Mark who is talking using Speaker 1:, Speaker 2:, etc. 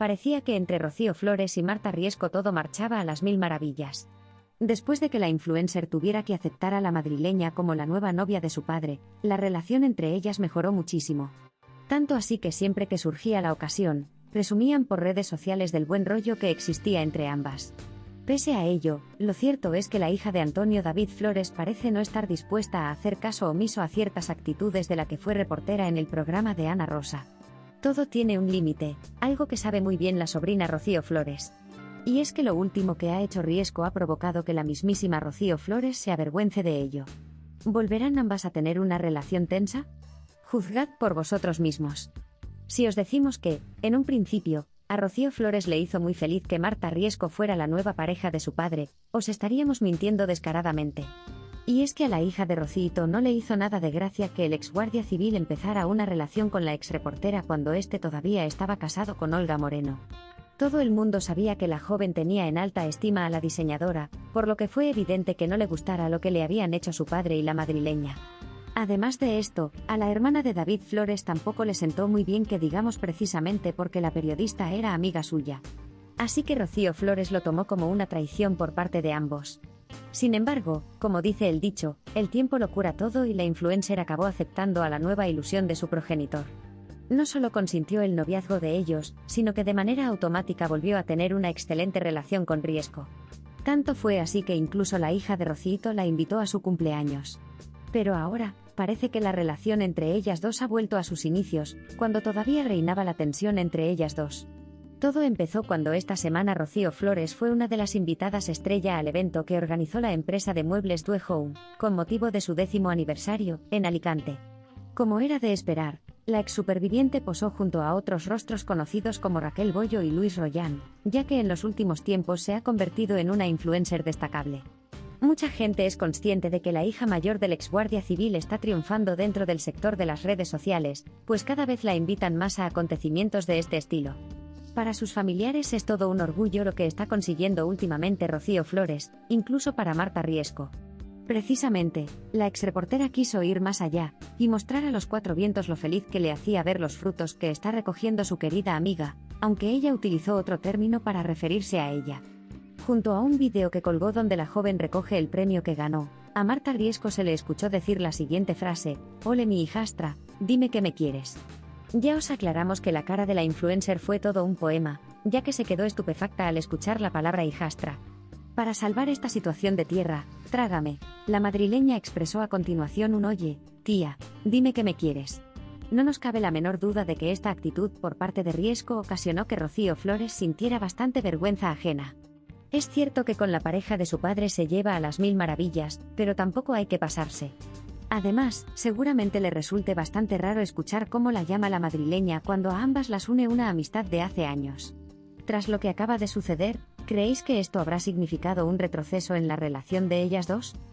Speaker 1: parecía que entre Rocío Flores y Marta Riesco todo marchaba a las mil maravillas. Después de que la influencer tuviera que aceptar a la madrileña como la nueva novia de su padre, la relación entre ellas mejoró muchísimo. Tanto así que siempre que surgía la ocasión, presumían por redes sociales del buen rollo que existía entre ambas. Pese a ello, lo cierto es que la hija de Antonio David Flores parece no estar dispuesta a hacer caso omiso a ciertas actitudes de la que fue reportera en el programa de Ana Rosa. Todo tiene un límite, algo que sabe muy bien la sobrina Rocío Flores. Y es que lo último que ha hecho Riesco ha provocado que la mismísima Rocío Flores se avergüence de ello. ¿Volverán ambas a tener una relación tensa? Juzgad por vosotros mismos. Si os decimos que, en un principio, a Rocío Flores le hizo muy feliz que Marta Riesco fuera la nueva pareja de su padre, os estaríamos mintiendo descaradamente. Y es que a la hija de Rocito no le hizo nada de gracia que el exguardia civil empezara una relación con la exreportera cuando éste todavía estaba casado con Olga Moreno. Todo el mundo sabía que la joven tenía en alta estima a la diseñadora, por lo que fue evidente que no le gustara lo que le habían hecho su padre y la madrileña. Además de esto, a la hermana de David Flores tampoco le sentó muy bien que digamos precisamente porque la periodista era amiga suya. Así que Rocío Flores lo tomó como una traición por parte de ambos. Sin embargo, como dice el dicho, el tiempo lo cura todo y la influencer acabó aceptando a la nueva ilusión de su progenitor. No solo consintió el noviazgo de ellos, sino que de manera automática volvió a tener una excelente relación con Riesco. Tanto fue así que incluso la hija de Rocito la invitó a su cumpleaños. Pero ahora, parece que la relación entre ellas dos ha vuelto a sus inicios, cuando todavía reinaba la tensión entre ellas dos. Todo empezó cuando esta semana Rocío Flores fue una de las invitadas estrella al evento que organizó la empresa de muebles Due Home, con motivo de su 10º aniversario, en Alicante. Como era de esperar, la exsuperviviente posó junto a otros rostros conocidos como Raquel Bollo y Luis Royan, ya que en los últimos tiempos se ha convertido en una influencer destacable. Mucha gente es consciente de que la hija mayor del exguardia civil está triunfando dentro del sector de las redes sociales, pues cada vez la invitan más a acontecimientos de este estilo. Para sus familiares es todo un orgullo lo que está consiguiendo últimamente Rocío Flores, incluso para Marta Riesco. Precisamente, la exreportera quiso ir más allá, y mostrar a los cuatro vientos lo feliz que le hacía ver los frutos que está recogiendo su querida amiga, aunque ella utilizó otro término para referirse a ella. Junto a un vídeo que colgó donde la joven recoge el premio que ganó, a Marta Riesco se le escuchó decir la siguiente frase: «Ole mi hijastra, dime que me quieres». Ya os aclaramos que la cara de la influencer fue todo un poema, ya que se quedó estupefacta al escuchar la palabra hijastra. Para salvar esta situación de tierra, trágame, la madrileña expresó a continuación un «Oye, tía, dime que me quieres». No nos cabe la menor duda de que esta actitud por parte de Riesco ocasionó que Rocío Flores sintiera bastante vergüenza ajena. Es cierto que con la pareja de su padre se lleva a las mil maravillas, pero tampoco hay que pasarse. Además, seguramente le resulte bastante raro escuchar cómo la llama la madrileña cuando a ambas las une una amistad de hace años. Tras lo que acaba de suceder, ¿creéis que esto habrá significado un retroceso en la relación de ellas dos?